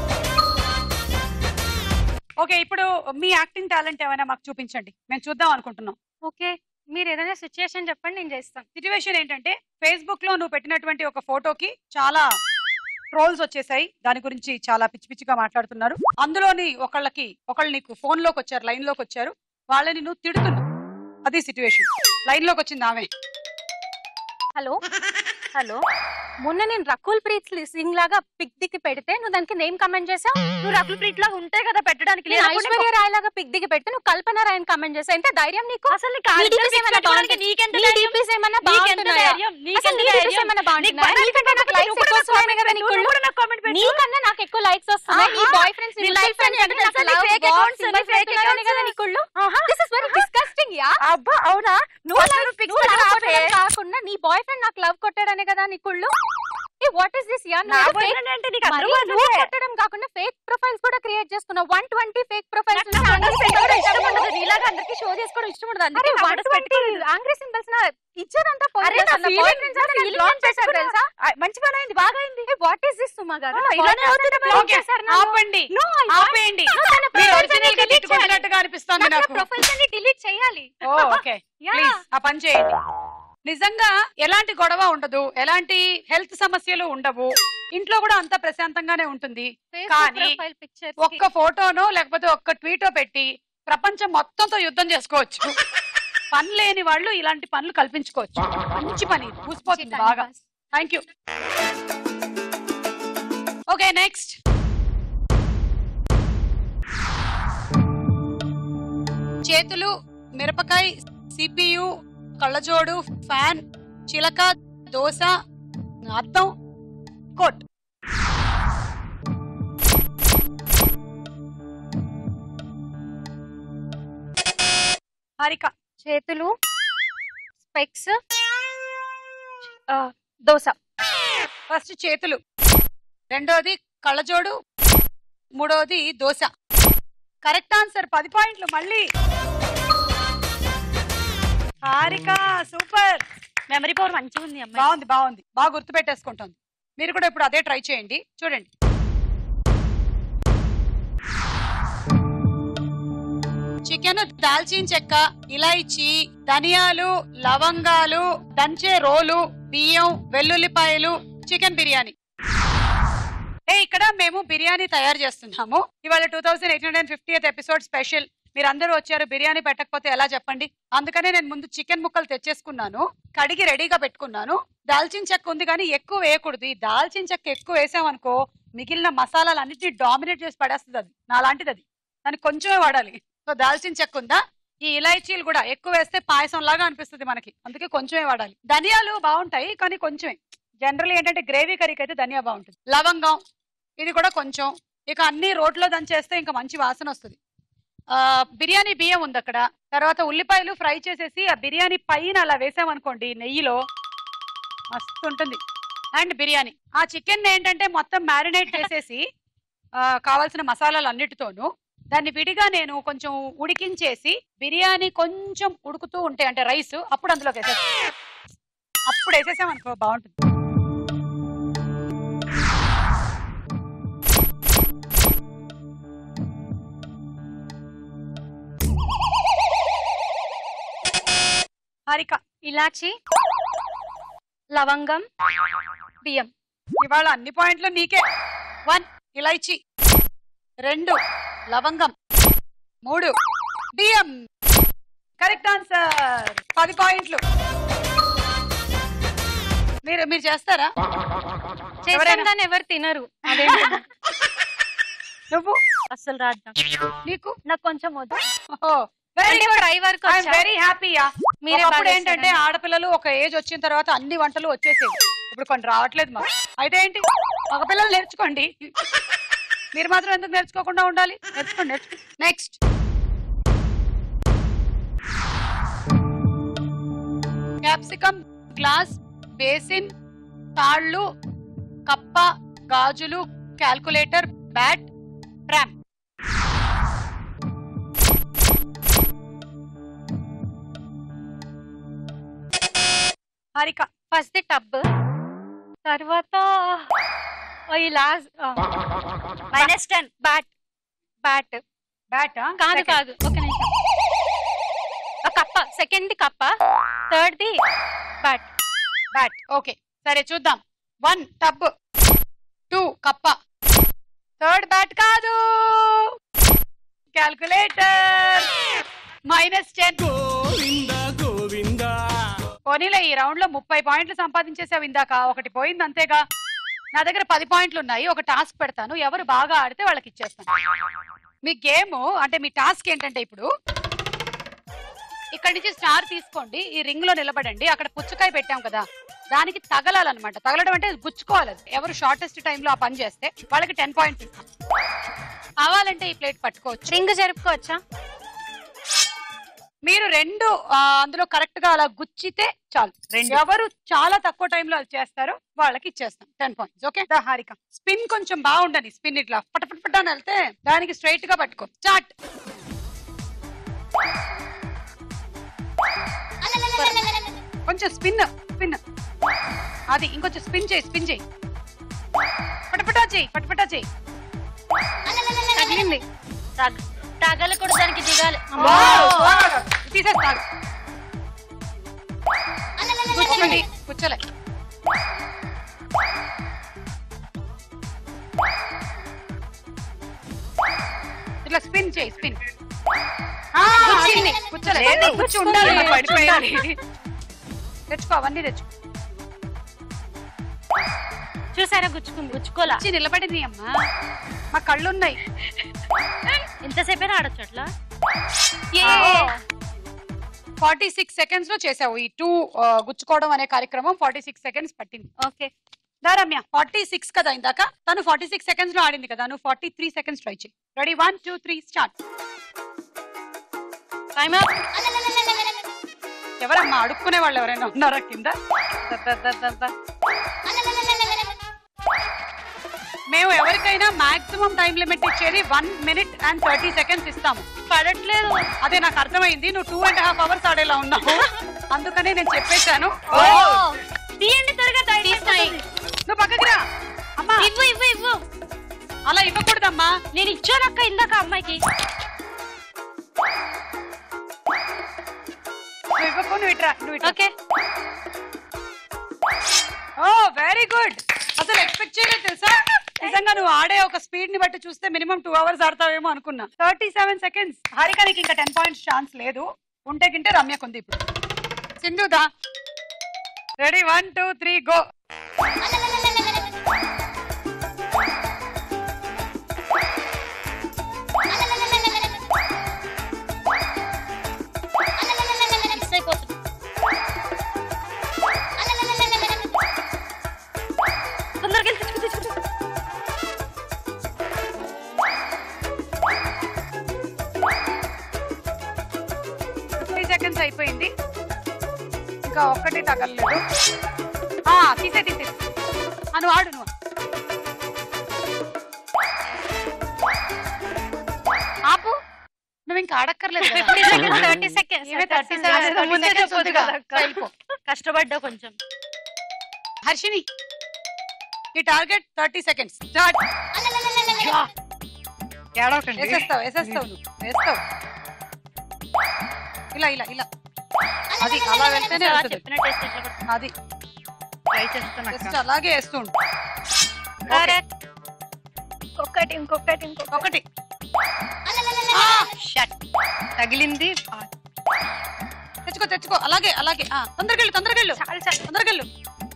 ఓకే, ఇప్పుడు మీ యాక్టింగ్ టాలెంట్ ఏమైనా మాకు చూపించండి, మేము చూద్దాం అనుకుంటున్నాం. ఓకే, మీరు ఏదైనా సిచ్యుయేషన్ చెప్పండి, నేను చేస్తాను. సిచ్యువేషన్ ఏంటంటే ఫేస్బుక్ లో నువ్వు పెట్టినటువంటి ఒక ఫోటోకి చాలా ట్రోల్స్ వచ్చేసాయి, దాని గురించి చాలా పిచ్చి పిచ్చిగా మాట్లాడుతున్నారు. అందులోని ఒకళ్ళు నీకు ఫోన్ లోకి వచ్చారు, లైన్ లోకి వచ్చారు, వాళ్ళని నువ్వు తిడుతున్నావు. అది సిచ్యువేషన్. లైన్ లోకి వచ్చింది ఆమె. హలో హలో, మొన్న నేను రకుల్ ప్రీత్ సింగ్ లాగా పిక్ దిక్కి పెడితే నువ్వు దానికి నేమ్ కమెంట్ చేసావు. నువ్వు రకుల్ ప్రీత్ లాగా ఉంటే కదా పెట్టడానికి. నేను ఐశ్వర్య రాయ్ లాగా పిక్ దిక్కి పెడితే నువ్వు కల్పన రాయ్ కమెంట్ చేసావు. ఎంత ధైర్యం నీకు? అసలు నీకన్నా నాకు ఎక్కువ లైక్స్ వస్తున్నాయి. నీ బాయ్ ఫ్రెండ్స్ అవునా? కాకుండా నీ బాయ్ ఫ్రెండ్ నాకు లవ్ కొట్టాడనే కదా నీ కుళ్ళు. What is this? కొట్టడం కాకుండా ఫేక్ ప్రొఫైల్స్ కూడా క్రియేట్ చేసుకున్నావు. 120 ఫేక్ ప్రొఫైల్స్ అందరికి షో చేసుకోవడం ఇష్టం ఉండదు. యాంగ్రీ సింబల్స్ ఇచ్చేదంతా మంచి పని అయింది, బాగా అయింది. వాట్ ఇస్ దిస్ సుమా గారు? ప్రొఫైల్స్ అన్ని డిలీట్ చేయాలి. ఓకే, ప్లీజ్ ఆ పని చేయండి. నిజంగా ఎలాంటి గొడవ ఉండదు, ఎలాంటి హెల్త్ సమస్యలు ఉండవు, ఇంట్లో కూడా అంత ప్రశాంతంగానే ఉంటుంది. కానీ ఒక్క ఫోటోనో లేకపోతే ఒక్క ట్వీటో పెట్టి ప్రపంచం మొత్తంతో యుద్ధం చేసుకోవచ్చు. పని లేని వాళ్ళు ఇలాంటి పనులు కల్పించుకోవచ్చు. మంచి పని, చూసిపోతుంది బాగా. Thank you. Okay, next. చేతులు, మిరపకాయ, సిపియు, కళ్ళజోడు, ఫ్యాన్, చిలక, దోశ, అద్దం, కోట్. హారిక. చేతులు, స్పెక్స్, దోశ. ఫస్ట్ చేతులు, రెండోది కళ్ళజోడు, మూడోది దోశ. కరెక్ట్ ఆన్సర్, 10 పాయింట్లు. మళ్ళీ హారిక సూపర్. మెమరీ పవర్ మంచిగా ఉంది. బాగుంది, బాగుంది, బాగా గుర్తు పెట్టేసుకుంటుంది. మీరు కూడా ఇప్పుడు అదే ట్రై చేయండి. చూడండి, చికెన్, దాల్చిన చెక్క, ఇలాచి, ధనియాలు, లవంగాలు, దంచే రోలు, బియ్యం, వెల్లుల్లిపాయలు, చికెన్ బిర్యానీ. ఇక్కడ మేము బిర్యానీ తయారు చేస్తున్నాము. ఇవాళ 2850th ఎపిసోడ్ స్పెషల్. మీరందరూ వచ్చారు, బిర్యానీ పెట్టకపోతే ఎలా చెప్పండి. అందుకనే నేను ముందు చికెన్ ముక్కలు తెచ్చేసుకున్నాను, కడిగి రెడీగా పెట్టుకున్నాను. దాల్చిన చెక్క ఉంది కానీ ఎక్కువ వేయకూడదు. ఈ దాల్చిన చెక్క ఎక్కువ వేసామనుకో మిగిలిన మసాలాలు అన్నిటినీ డామినేట్ చేసి పడేస్తుంది. అది నాలాంటిది, అది దానికి కొంచెమే వాడాలి. సో దాల్చిన చెక్క ఉందా? ఈ ఇలాచీలు కూడా ఎక్కువ వేస్తే పాయసం లాగా అనిపిస్తుంది మనకి, అందుకే కొంచెమే వాడాలి. ధనియాలు బాగుంటాయి కానీ కొంచెమే. జనరల్ ఏంటంటే గ్రేవీ కర్రీకి అయితే ధనియా బాగుంటుంది. లవంగం ఇది కూడా కొంచెం. ఇక అన్ని రోట్లో దంచేస్తే ఇంకా మంచి వాసన వస్తుంది. బిర్యానీ బియ్యం ఉంది అక్కడ. తర్వాత ఉల్లిపాయలు ఫ్రై చేసేసి ఆ బిర్యానీ పైన అలా వేసామనుకోండి నెయ్యిలో, మస్తు ఉంటుంది. అండ్ బిర్యానీ, ఆ చికెన్ ఏంటంటే మొత్తం మ్యారినేట్ చేసేసి కావాల్సిన మసాలాలు అన్నిటితోనూ దాన్ని విడిగా నేను కొంచెం ఉడికించేసి బిర్యానీ కొంచెం ఉడుకుతూ ఉంటే అంటే రైస్ అప్పుడు అందులోకి వేసేస్తాం. అప్పుడు వేసేసామనుకో బాగుంటుంది. హారిక. ఇలాచి, లవంగం, బియ్యం. ఇవాళ అన్ని పాయింట్లు నీకే. 1 ఇలాచి, 2 లవంగం, 3 బియ్యం. కరెక్ట్ ఆన్సర్, 10 పాయింట్లు. మీరు చేస్తారా? ఎవరు తినరు. నువ్వు అసలు రాదు నీకు, నాకు కొంచెం వద్దు. వెరీ హ్యాపీయా. అప్పుడు ఏంటంటే ఆడపిల్లలు ఒక ఏజ్ వచ్చిన తర్వాత అన్ని వంటలు వచ్చేసేవి. ఇప్పుడు కొన్ని రావట్లేదు మాకు. అయితే ఏంటి, మగపిల్లలు నేర్చుకోండి. మీరు మాత్రం ఎందుకు నేర్చుకోకుండా ఉండాలి? నేర్చుకోండి. నెక్స్ట్. క్యాప్సికమ్, గ్లాస్, బేసిన్, తాళ్ళు, కప్ప, గాజులు, calculator, bat, tram. Harika first the tub, తర్వాత ఈ లాస్ట్ -10. బ్యాట్ బ్యాట్ బ్యాట్ కాదు కాదు ఒక నిమిషం. కప్ప, సెకండ్ ది కప్ప, third the bat. Bat okay సరే చూద్దాం. 1 టబ్, 2 కప్ప, థర్డ్ బ్యాట్ కాదు. క్యాల్కులేటర్ -10. గోవిందా గోవిందా. పోనీలే ఈ రౌండ్ లో 30 పాయింట్లు సంపాదించేసావు. ఇందాక ఒకటి పోయింది అంతేగా. నా దగ్గర 10 పాయింట్లు ఉన్నాయి. ఒక టాస్క్ పెడతాను, ఎవరు బాగా ఆడితే వాళ్ళకి ఇచ్చేస్తాను. మీ గేమ్ అంటే మీ టాస్క్ ఏంటంటే ఇప్పుడు ఇక్కడి నుంచి స్టార్ తీసుకోండి, ఈ రింగ్ లో నిలబడండి. అక్కడ పుచ్చకాయ పెట్టాం కదా, దానికి తగలాలన్నమాట. తగలడం అంటే గుచ్చుకోవాలి. ఎవరు షార్టెస్ట్ టైంలో ఆ పని చేస్తే వాళ్ళకి 10 పాయింట్స్ ఇస్తాం. కావాలంటే ఈ ప్లేట్ పట్టుకోవచ్చు. రింగ్ జరుపుకోవచ్చా? మీరు 2 అందులో కరెక్ట్ గా అలా గుచ్చితే చాలు. ఎవరు చాలా తక్కువ టైంలో అది చేస్తారో వాళ్ళకి ఇచ్చేస్తాం 10 పాయింట్స్. ఓకే హారిక, స్పిన్ కొంచెం బాగుండని. స్పిన్ ఇట్లా పటపట అని వెళ్తే దానికి స్ట్రైట్ గా పట్టుకో. స్టార్ట్. కొంచెం స్పిన్ స్పిన్, అది ఇంకొంచెం స్పిన్ చేయి. స్పిన్ చేయి, పటపటా చేయి, పటపటా చేయి. తగిలింది. తగలకూడదు, దానికి దిగాలి. తీసేస్తాడు. కూర్చోండి, కూర్చోలే. ఇట్లా స్పిన్ చేయి, స్పిన్. కూర్చోలే, కూర్చో ఉండాలి, పడిపోయాలి. తెచ్చుకో, అవన్నీ తెచ్చుకో. చూసారా గుచ్చుకుంది. గుచ్చుకోలా, నిలబడింది అమ్మా. మా కళ్ళున్నాయి. ఎంతసేపైనా ఆడొచ్చు అట్లా. 46 సెకండ్స్ లో చేసావు ఈ 2 గుచ్చుకోవడం అనే కార్యక్రమం. 46 సెకండ్స్ పట్టింది. ఓకే రమ్య 46 కదా ఇందాక, తను 46 సెకండ్స్ లో ఆడింది కదా, నువ్వు 43 సెకండ్స్ ట్రై చేయి. Ready 1 2 3 start. Time up. ఎవరమ్మా అడుక్కునే వాళ్ళు ఎవరైనా ఉన్నారా కింద? మేము ఎవరికైనా మాక్సిమం టైం లిమిట్ ఇచ్చేది 1 minute and 30 seconds ఇస్తాము. పడట్లేదు. అదే నాకు అర్థమైంది, నువ్వు 2.5 hours ఆడేలా ఉన్నావు, అందుకనే నేను చెప్పేశాను. తీయండి త్వరగా. నువ్వు పక్కకి రా అమ్మా. ఇవ్వు ఇవ్వు ఇవ్వు. అలా ఇవ్వకూడదమ్మా. నేను ఇచ్చానక్క ఇందాక అమ్మాయికి. నువ్వు ఇవ్వకు, నువ్వు ఇట్రా, నువ్వు ఇట్రా. ఓకే. Oh very good. అసలు ఎక్స్పెక్ట్ చేయలేదు తెలుసా. నిజంగా నువ్వు ఆడే ఒక స్పీడ్ ని బట్టి చూస్తే మినిమం 2 hours ఆడతావేమో అనుకున్నా. 37 seconds. హారికానికి ఇంకా 10 points ఛాన్స్ లేదు. ఉంటే గింటే రమ్యకుంది ఇప్పుడు. సింధుదా రెడీ 1 2 3 గో. తొందరగా తెచ్చుకో. 50 seconds అయిపోయింది. ఇంకా ఒక్కటి తగలలేదు. తీసే నువ్వు ఆడు. నువ్వు ఆపు, నువ్వు ఇంకా ఆడక్కర్లేదు. 30 seconds. 30 seconds. కష్టపడ్డా కొంచెం. హర్షిని ఈ టార్గెట్ 30 seconds. స్టార్ట్. వేసేస్తావు నువ్వు వేస్తావు. ఇలా ఇలా ఇలా, అది అలా వెళ్తేనే చెప్పినట్టు అది ట్రై చేస్తాను. జస్ట్ అలాగే వేస్తుండు. ఇంకొకటి ఇంకొకటి ఇంకొకటి. తగిలింది. తెచ్చుకో అలాగే అలాగే. తొందరగెళ్ళు తొందరగెళ్ళు తొందరగెళ్ళు.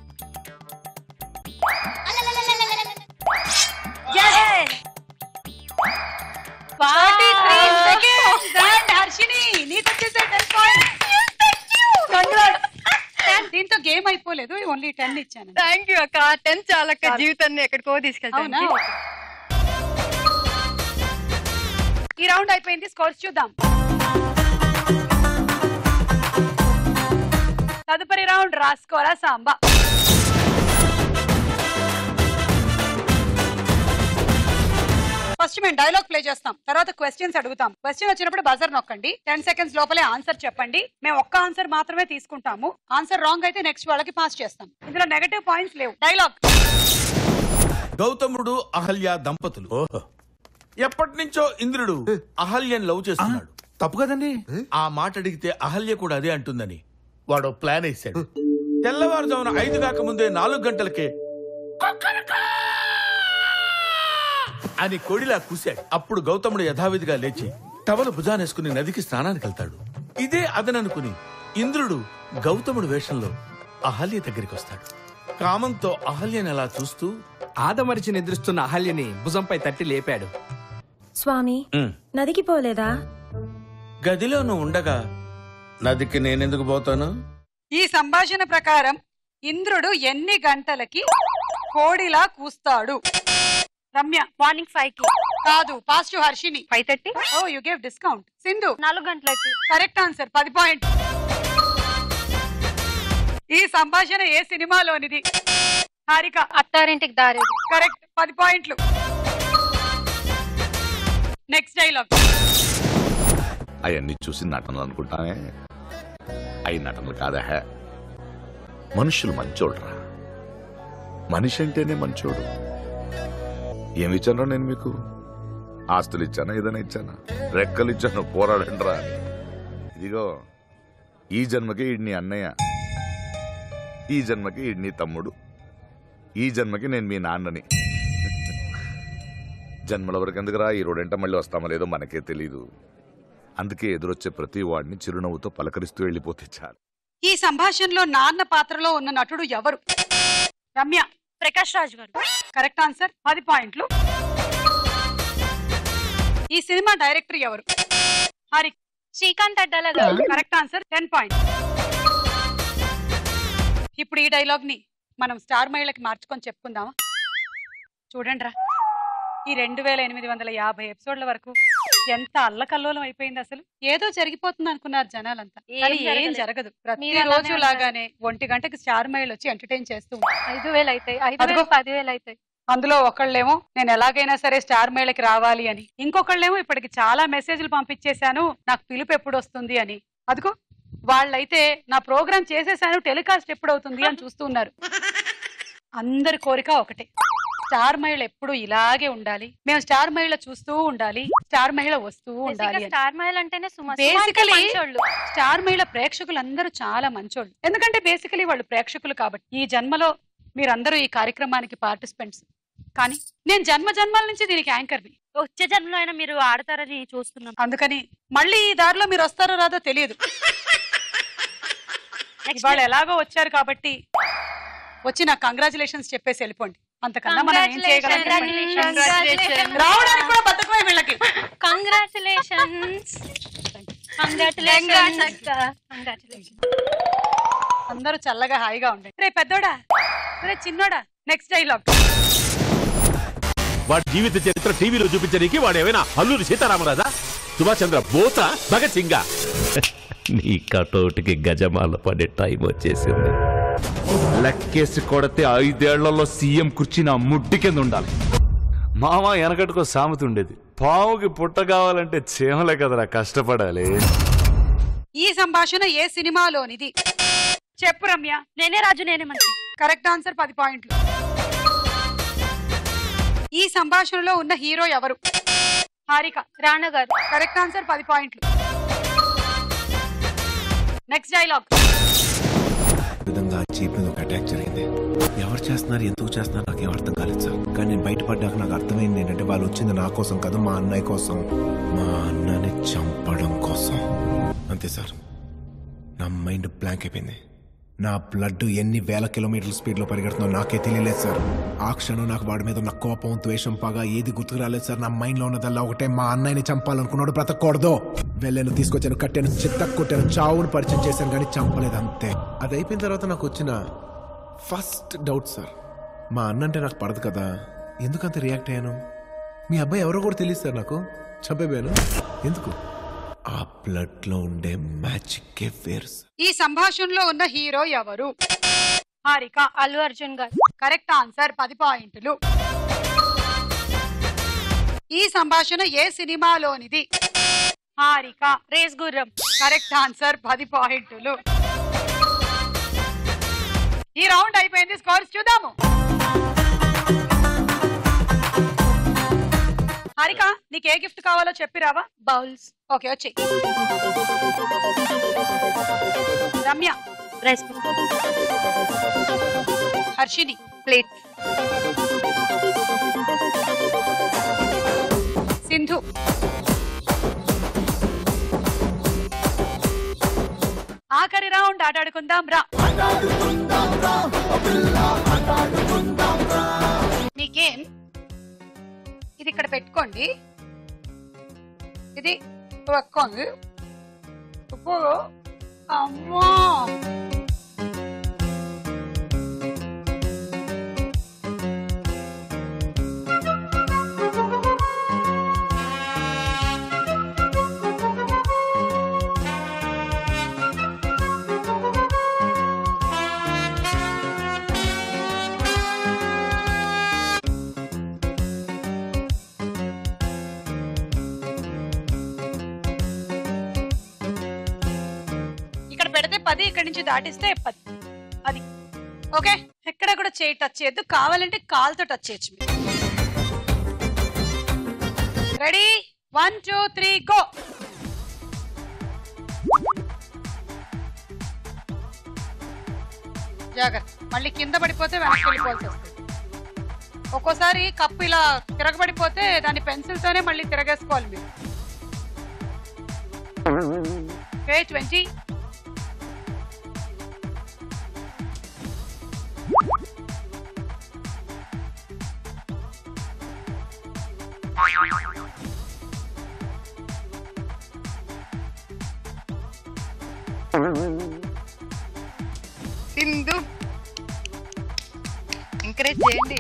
హర్షిని నీకు వచ్చేసే 10 points. దీంతో గేమ్ అయిపోలేదు, ఓన్లీ 10 ఇచ్చాను. థ్యాంక్ యూ అక్క. 10 చాలక్క, జీవితాన్ని ఎక్కడికో తీసుకెళ్తాను. ఈ రౌండ్ అయిపోయింది. స్కోర్స్ చూద్దాం. తదుపరి రౌండ్ రాసుకోరా సాంబా. ఫస్ట్ మేము డైలాగ్ ప్లే చేస్తాం, తర్వాత క్వశ్చన్స్ అడుగుతాం. క్వశ్చన్ వచ్చినప్పుడు బజర్ నొక్కండి. 10 seconds లోపలే ఆన్సర్ చెప్పండి. మేము ఒక్క ఆన్సర్ మాత్రమే తీసుకుంటాము. ఆన్సర్ రాంగ్ అయితే నెక్స్ట్ వాళ్ళకి పాస్ చేస్తాం. ఇందులో నెగటివ్ పాయింట్స్ లేవు. డైలాగ్. గౌతముడు అహల్య దంపతులు. ఎప్పటి నుంచో ఇంద్రుడు అహల్యని లవ్ చేస్తున్నాడు. తప్పు కదండి. ఆ మాట అడిగితే అహల్య కూడా అదే అంటుందని వాడు ప్లాన్ వేశాడు. తెల్లవారుజామున 5 కాక ముందే 4 గంటలకే అని కొడిలా కూశాడు. అప్పుడు గౌతముడు యథావిధిగా లేచి టవలు భుజానేసుకుని నదికి స్నానానికి వెళ్తాడు. ఇదే అదననుకుని ఇంద్రుడు గౌతముడు వేషంలో అహల్య దగ్గరికి వస్తాడు. కామంతో అహల్యని అలా చూస్తూ ఆదమరిచి నిద్రిస్తున్న అహల్యని భుజంపై తట్టి లేపాడు. స్వామి, నదికి పోలేదా? గదిలో నువ్వు ఉండగా నదికి నేనెందుకు పోతాను? ఈ సంభాషణ ప్రకారం ఇంద్రుడు ఎన్ని గంటలకి కోడిలా కూస్తాడు? రమ్య. మార్నింగ్ 5 కాదు, past Harshini. 5:30. Oh, you gave discount. Sindhu 4 గంటలకి. Correct answer. 10 పాయింట్. ఈ సంభాషణ ఏ సినిమాలోనిది? హారిక. అత్తారింటికి దారేది. కరెక్ట్. 10 పాయింట్లు. Next dialogue. అవన్నీ చూసి నటనలు అనుకుంటానే, అవి నటనలు కాదా. మనుషులు మంచోడ్రా. మనిషి అంటేనే మంచోడు. ఏమి ఇచ్చానో నేను మీకు? ఆస్తులు ఇచ్చానా? ఏదైనా ఇచ్చానా? రెక్కలు ఇచ్చాను, పోరాడండ్రా. ఇదిగో, ఈ జన్మకి ఈడ్ని అన్నయ్య, ఈ జన్మకి ఈడ్ని తమ్ముడు, ఈ జన్మకి నేను మీ నాన్నని. జన్మల వరకు ఎందుకురా? ఈ రోడెంట మళ్ళీ వస్తామో లేదో మనకే తెలీదు. అందుకే ఎదురొచ్చే ప్రతి వాడిని చిరునవ్వుతో పలకరిస్తూ వెళ్ళిపోతే చాలు. ఈ సంభాషణలో నాన్న పాత్రలో ఉన్న నటుడు ఎవరు? రమ్య. ప్రకాష్ రాజ్ గారు. Correct answer. 10 పాయింట్లు. ఈ సినిమా డైరెక్టర్ ఎవరు? హరి. శ్రీకాంత్ అడ్డాల గారు. Correct answer. 10 పాయింట్స్. ఇప్పుడు ఈ డైలాగ్ ని మనం స్టార్ మహిళకి మార్చుకొని చెప్పుకుందామా? చూడండి రా, ఈ 2850 ఎపిసోడ్ల వరకు ఎంత అల్లకల్లోలం అయిపోయింది. అసలు ఏదో జరిగిపోతుంది అనుకున్నారు జనాలంతా, కానీ ఏం జరగదు. ప్రతిరోజు లాగానే 1 గంటకి స్టార్ మహిళ వచ్చి ఎంటర్టైన్ చేస్తూ 5,000 అవుతాయి, 5,000, 10,000 అవుతాయి. అందులో ఒకళ్ళేమో నేను ఎలాగైనా సరే స్టార్ మహిళకి రావాలి అని, ఇంకొకళ్ళేమో ఇప్పటికి చాలా మెసేజ్లు పంపించేశాను నాకు పిలుపు ఎప్పుడు వస్తుంది అని. అదిగో వాళ్ళైతే నా ప్రోగ్రామ్ చేసేసాను టెలికాస్ట్ ఎప్పుడు అవుతుంది అని చూస్తున్నారు. అందరి కోరిక ఒకటే, స్టార్ మహిళ ఎప్పుడు ఇలాగే ఉండాలి, మేము స్టార్ మహిళ చూస్తూ ఉండాలి, స్టార్ మహిళ వస్తూ ఉండాలి. స్టార్ మహిళ అంటేనే బేసికలీ స్టార్ మహిళ ప్రేక్షకులందరూ చాలా మంచోళ్ళు. ఎందుకంటే బేసికలీ వాళ్ళు ప్రేక్షకులు కాబట్టి. ఈ జన్మలో మీరందరూ ఈ కార్యక్రమానికి పార్టిసిపెంట్స్, కానీ నేను జన్మల నుంచి దీనికి యాంకర్ని. వచ్చే జన్మలో అయినా మీరు ఆడతారని చూస్తున్నాం. అందుకని మళ్ళీ ఈ దారిలో మీరు వస్తారో రాదో తెలియదు. వాళ్ళు ఎలాగో వచ్చారు కాబట్టి వచ్చి నాకు కంగ్రాచులేషన్స్ చెప్పేసి వెళ్ళిపోండి. అంతకన్నా మనం ఏం చేయగలం? రావడానికి కూడా బతకమే వీళ్ళకి. అందరూ చల్లగా హాయిగా ఉండండి. రే పెద్దోడా, రే చిన్నోడా. Next dialogue. వాడి జీవిత చరిత్ర టీవీలో చూపించడానికి వాడు ఏమైనా అల్లూరి సీతారామరాజా, సుభాష్ చంద్ర బోసా, భగత్ సింగా? నీ కటౌట్కి గజమాల పడే టైం వచ్చేసింది. లెక్కేసి కొడితే 5 ఏళ్లలో సీఎం కుర్చీ నా ముడ్డి కింద ఉండాలి. మామ వెనకట్టుకో సామెత ఉండేది, పావుకి పుట్ట కావాలంటే చీమలే కదరా కష్టపడాలి. ఈ సంభాషణ ఏ సినిమాలోనిది? చెప్పు రమ్య. నేనే రాజు నేనే మంత్రి. Correct answer. 10 పాయింట్లు. ఈ సంభాషణలో ఉన్న హీరో ఎవరు? హారిక. రాణా గారు. Correct answer. 10 పాయింట్లు. Next dialogue. విధంగా చీప్ మీద ఒక అటాక్ జరిగింది. ఎవరు చేస్తున్నారు, ఎందుకు చేస్తున్నారు నాకేం అర్థం కాలేదు సార్. కానీ నేను బయటపడ్డాక నాకు అర్థమైంది ఏంటంటే వాళ్ళు వచ్చింది నా కోసం కాదు, మా అన్నయ్య కోసం, మా అన్నని చంపడం కోసం. అంతే సార్. నా మైండ్ బ్లాంక్ అయిపోయింది. నా బ్లడ్ ఎన్ని వేల కిలోమీటర్ల స్పీడ్లో పరిగెడుతుందో నాకే తెలియలేదు సార్. ఆ క్షణం నాకు వాడి మీద ఉన్న కోపం, ద్వేషం, పగ ఏది గుర్తుకు రాలేదు సార్. నా మైండ్లో ఉన్నదల్లా ఒకటే, మా అన్నయ్యని చంపాలనుకున్నాడు, బ్రతకూడదు. వెళ్ళాను, తీసుకొచ్చాను, కట్టాను, చిత్తకు కొట్టాను, చావును పరిచయం చేశాను, కానీ చంపలేదు. అంతే. అది అయిపోయిన తర్వాత నాకు వచ్చిన ఫస్ట్ డౌట్ సార్, మా అన్న అంటే నాకు పడదు కదా, ఎందుకంత రియాక్ట్ అయ్యాను? మీ అబ్బాయి ఎవరో కూడా తెలియదు సార్ నాకు, చంపేపోయాను. ఎందుకు? ఆ బ్లడ్ లో ఉండే మ్యాజిక్ వేరు. ఈ సంభాషణలో ఉన్న హీరో ఎవరు? హారిక. అల్లు అర్జున్ గారు. Correct answer. 10 పాయింట్లు. ఈ సంభాషణ ఏ సినిమాలోనిది? Harika. Race Gurram. Correct answer. 10 పాయింట్లు. ఈ రౌండ్ అయిపోయింది. స్కోర్స్ చూద్దాము. హారిక, నీకు ఏ గిఫ్ట్ కావాలో చెప్పిరావా? బౌల్స్. ఓకే, వచ్చి. Ramya. Rice cooker. Harshini. Plate. Sindhu. ఆఖరి రౌండ్ ఆటాడుకుందాం రా. మీ గేమ్ ఇది ఇక్కడ పెట్టుకోండి. ఇది పెట్టుకోండి. ఇప్పుడు అమ్మా ఇక్కడ పెడితే 10, ఇక్కడ నుంచి దాటిస్తే 10. అది ఓకే. ఎక్కడ కూడా చేయి టచ్ చేయొద్దు. కావాలంటే కాలుతో టచ్ చేయొచ్చు. రెడీ? 1 2 3 గో. జాగ్రత్త, మళ్ళీ కింద పడిపోతే వెనక్కి వెళ్ళిపోవాల్సి వస్తుంది. ఒక్కోసారి కప్పు ఇలా తిరగబడిపోతే దాన్ని పెన్సిల్ తోనే మళ్ళీ తిరగేసుకోవాలి మీరు. 20. సింధు, ఎంకరేజ్ చేయండి.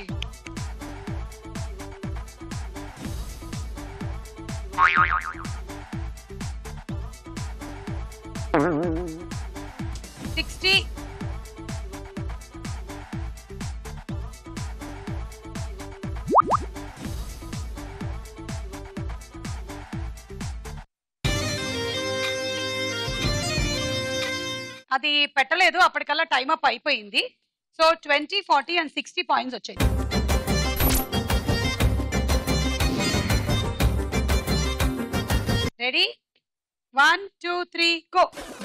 అది పెట్టలేదు, అప్పటికల్లా టైం అప్ అయిపోయింది. సో 20, 40 and 60 పాయింట్స్ వచ్చాయి. రెడీ? 1 2 3 గో.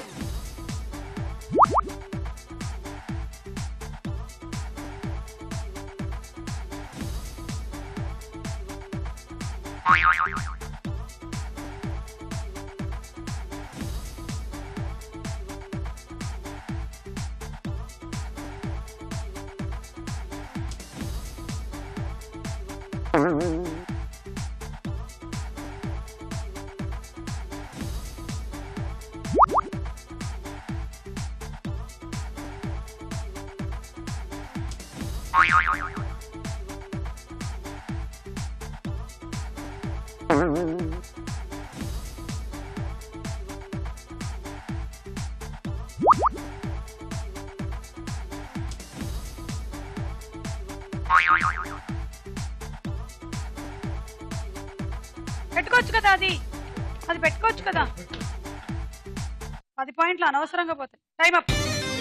పెట్టుకోవచ్చు కదా, అది పెట్టుకోవచ్చు కదా. 10 పాయింట్లు అనవసరంగా పోతాయి. Time up.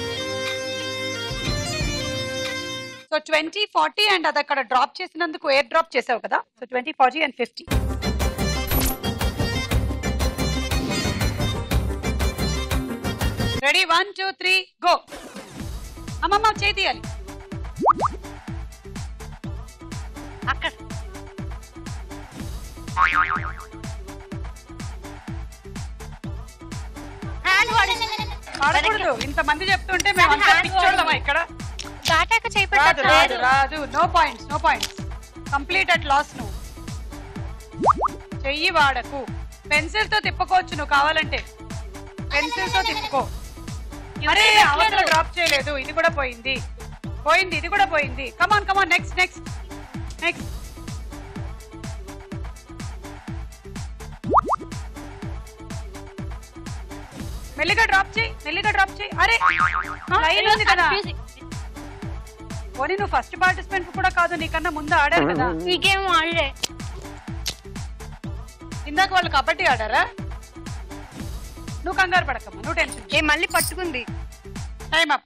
సో 20, 40 అండ్ అది అక్కడ డ్రాప్ చేసినందుకు ఎయిర్ డ్రాప్ చేసావు కదా. So 20, 40 and 50. రెడీ? 1 2 3 గో. అమ్మమ్మ చేయి తీయాలి. అక్కడ ఆడకూడదు. ఇంతమంది చెప్తుంటే మేము పిచ్చోళ్ళమా ఇక్కడ? రాదు రాదు. No points, no points. Complete at loss. నువ్వు చెయ్యి వాడకు. పెన్సిల్ తో తిప్పుకోవచ్చు నువ్వు కావాలంటే. పెన్సిల్ తో తిప్పుకో. అరే అవతల డ్రాప్ చేయలేదు. ఇది కూడా పోయింది. పోయింది, ఇది కూడా పోయింది. Come on come on. Next next next. మెల్లిగా డ్రాప్ చేయి, మెల్లిగా డ్రాప్ చేయి. అరే లైన్ ఉంది కదా. పోనీ నువ్వు ఫస్ట్ పార్టిసిపెంట్ కూడా కాదు, నీకన్నా ముందు ఆడారు కదా. ఈ గేమ్ ఆడలే. ఇందాక వాళ్ళు కబడ్డీ ఆడారా? నువ్వు కంగారు పడకమ్మా, నువ్వు టెన్షన్. ఏ మళ్ళీ పట్టుకుంది. Time up.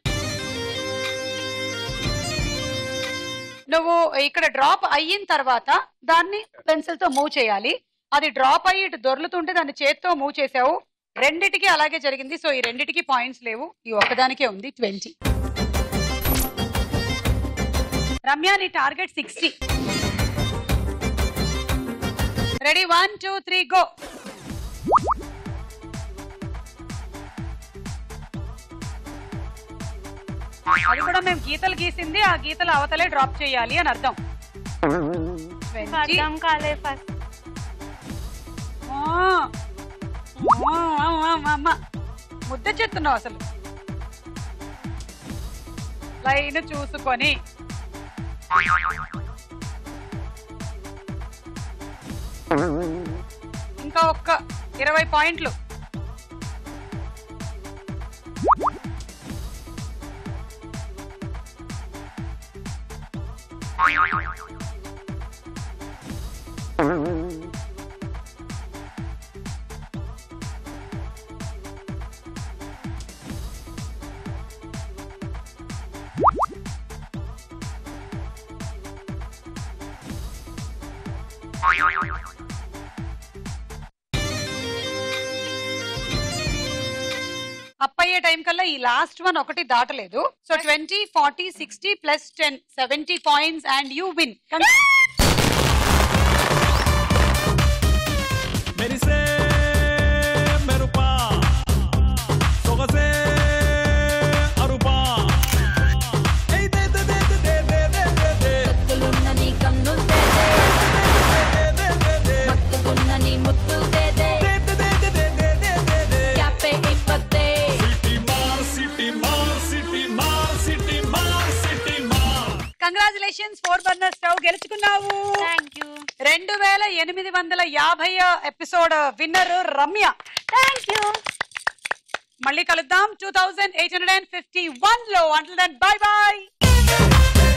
నువ్వు ఇక్కడ డ్రాప్ అయిన తర్వాత దాన్ని పెన్సిల్ తో మూవ్ చేయాలి. అది డ్రాప్ అయ్యి ఇటు దొర్లుతుంటే దాన్ని చేత్తో మూవ్ చేసావు. రెండిటికి అలాగే జరిగింది. సో ఈ రెండిటికి పాయింట్స్ లేవు, ఈ ఒక్కదానికే ఉంది 20. రమ్య నీ టార్గెట్ 60. Ready 1 2 3 go. అది కూడా మేము గీతలు గీసింది, ఆ గీతలు అవతలే డ్రాప్ చేయాలి అని అర్థం. అర్థం కాలే ఫస్ట్. ముద్ద చెప్తున్నావు అసలు. లైన్ చూసుకొని ఇంకా ఒక్క 20 పాయింట్లు. అప్ అయ్యే టైం కల్లా ఈ లాస్ట్ వన్ ఒకటి దాటలేదు. So 20 40 60 plus 10 70 points and you win. మెరిసే మెరుపా సొగసే అరుపా కంగ్రాచులేషన్స్, 4 బర్నర్ స్టవ్ గెలుచుకున్నావు. 2850 episode winner Ramya. Thank you. మళ్ళీ కలుద్దాం 2851 లో. Until then bye by.